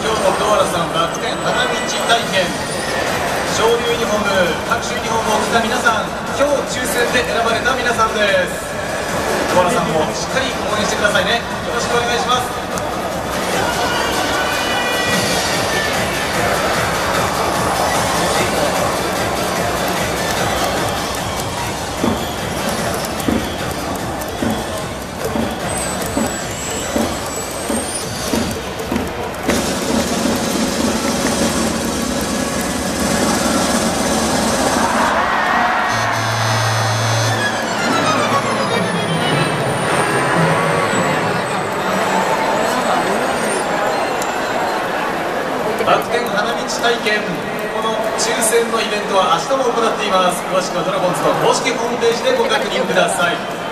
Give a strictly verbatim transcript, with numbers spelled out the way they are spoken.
京都不動原さんバク転花道体験昇竜ユニフォーム各種ユニフォームを着た皆さん、今日抽選で選ばれた皆さんです。不動原さんもしっかり応援してくださいね。よろしくお願いします。バク転花道体験、この抽選のイベントは明日も行っています。詳しくはドラゴンズの公式ホームページでご確認ください。